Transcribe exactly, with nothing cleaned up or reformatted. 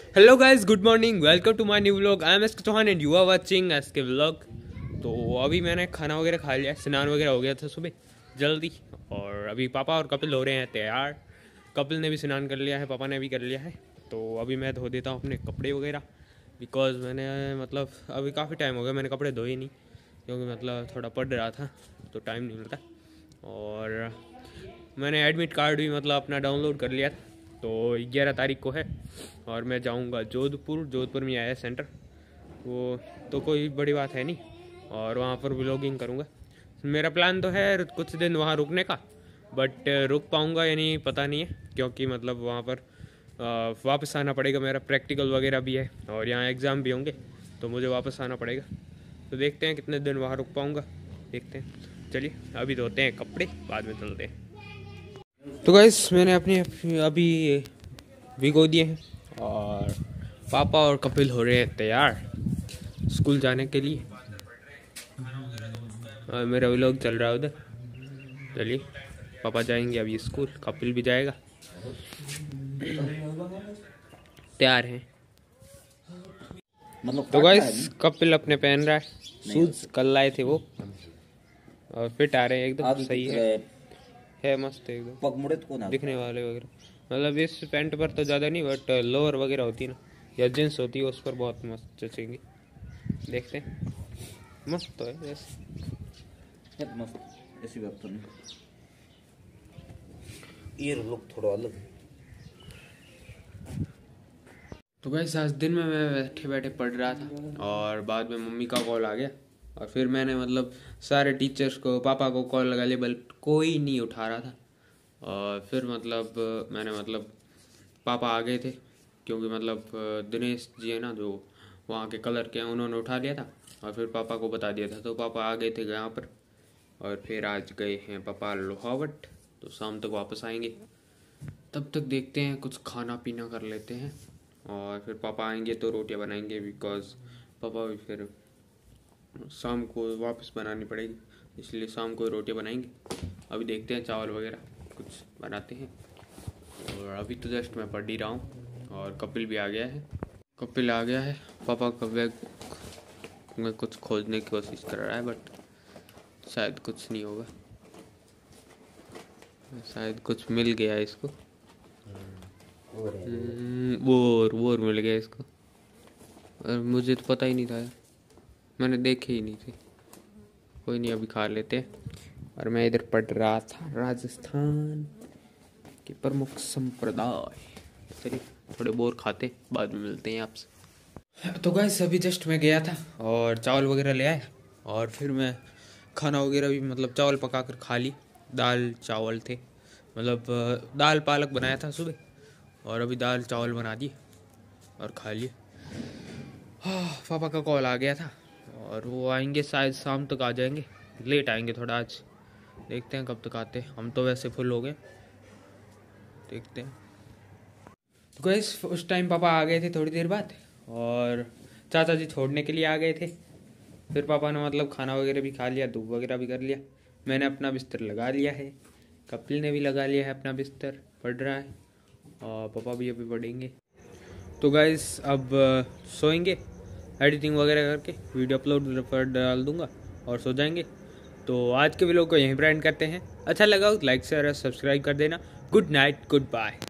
Hello guys, good morning, welcome to my new vlog. I am S K Chauhan and you are watching S K vlog. तो अभी मैंने खाना वगैरह खा लिया, स्नान वगैरह हो गया था सुबह जल्दी। और अभी पापा और कपिल हो रहे हैं तैयार। कपिल ने भी स्नान कर लिया है, पापा ने भी कर लिया है। तो अभी मैं धो देता हूँ अपने कपड़े वगैरह, बिकॉज मैंने मतलब अभी काफ़ी टाइम हो गया मैंने कपड़े धोए नहीं, क्योंकि मतलब थोड़ा पढ़ रहा था तो टाइम नहीं मिलता। और मैंने एडमिट कार्ड भी मतलब अपना डाउनलोड कर लिया था, तो ग्यारह तारीख को है और मैं जाऊंगा जोधपुर। जोधपुर में आया सेंटर, वो तो कोई बड़ी बात है नहीं, और वहाँ पर व्लॉगिंग करूँगा। मेरा प्लान तो है कुछ दिन वहाँ रुकने का, बट रुक पाऊँगा या नहीं पता नहीं है, क्योंकि मतलब वहाँ पर आ, वापस आना पड़ेगा। मेरा प्रैक्टिकल वगैरह भी है और यहाँ एग्ज़ाम भी होंगे, तो मुझे वापस आना पड़ेगा। तो देखते हैं कितने दिन वहाँ रुक पाऊँगा, देखते हैं। चलिए अभी धोते हैं कपड़े, बाद में चलते हैं। तो गाइस मैंने अपने अभी भिगो दिए हैं और पापा और कपिल हो रहे हैं तैयार स्कूल जाने के लिए। और मेरा व्लॉग चल रहा है उधर। चलिए पापा जाएंगे अभी स्कूल, कपिल भी जाएगा, तैयार हैं। तो गाइस कपिल अपने पहन रहा है शूज, कल लाए थे वो, और फिट आ रहे हैं एकदम सही है, है मस्त एकदम दिखने वाले वगैरह। मतलब इस पैंट पर तो ज़्यादा नहीं, बट लोअर वगैरह होती है ना या जींस होती है उस पर बहुत मस्त जचेंगी। देखते हैं, मस्त तो है वैसे, मस्त ऐसी बात तो नहीं, ये लुक थोड़ा अलग है। तो गाइस आज दिन में मैं बैठे बैठे पढ़ रहा था और बाद में मम्मी का कॉल आ गया, और फिर मैंने मतलब सारे टीचर्स को, पापा को कॉल लगा लिया, बल्कि कोई नहीं उठा रहा था। और फिर मतलब मैंने मतलब पापा आ गए थे, क्योंकि मतलब दिनेश जी है ना जो वहाँ के कलर के हैं, उन्होंने उठा लिया था और फिर पापा को बता दिया था, तो पापा आ गए थे यहाँ पर। और फिर आज गए हैं पापा लोहावट, तो शाम तक वापस आएंगे। तब तक देखते हैं कुछ खाना पीना कर लेते हैं, और फिर पापा आएंगे तो रोटियां बनाएंगे, बिकॉज पापा भी फिर शाम को वापस बनानी पड़ेगी, इसलिए शाम को रोटियां बनाएंगे। अभी देखते हैं चावल वगैरह कुछ बनाते हैं। और अभी तो जस्ट मैं पढ़ ही रहा हूँ और कपिल भी आ गया है। कपिल आ गया है, पापा का बैग में कुछ खोजने की कोशिश कर रहा है, बट शायद कुछ नहीं होगा, शायद कुछ मिल गया है इसको। वोर वोर मिल गया इसको, और मुझे तो पता ही नहीं था यार, मैंने देखे ही नहीं थे। कोई नहीं, अभी खा लेते हैं। और मैं इधर पढ़ रहा था राजस्थान के प्रमुख संप्रदाय। चलिए थोड़े बोर खाते, बाद में मिलते हैं आपसे। तो गाइस अभी जस्ट मैं गया था और चावल वगैरह ले आए, और फिर मैं खाना वगैरह भी मतलब चावल पका कर खा ली। दाल चावल थे, मतलब दाल पालक बनाया था सुबह, और अभी दाल चावल बना दिए और खा लिए। हाँ, पापा का कॉल आ गया था और वो आएंगे शायद शाम तक आ जाएंगे, लेट आएंगे थोड़ा आज, देखते हैं कब तक आते हैं। हम तो वैसे फुल हो गए, देखते हैं। तो गाइस उस टाइम पापा आ गए थे थोड़ी देर बाद, और चाचा जी छोड़ने के लिए आ गए थे। फिर पापा ने मतलब खाना वगैरह भी खा लिया, धूप वगैरह भी कर लिया। मैंने अपना बिस्तर लगा लिया है, कपिल ने भी लगा लिया है अपना बिस्तर, पढ़ रहा है, और पापा भी अभी पढ़ेंगे। तो गाइस अब सोएंगे, एडिटिंग वगैरह करके वीडियो अपलोड पर डाल दूंगा और सो जाएंगे। तो आज के वीडियो को यहीं पर एंड करते हैं। अच्छा लगा तो लाइक शेयर और सब्सक्राइब कर देना। Good night, good bye.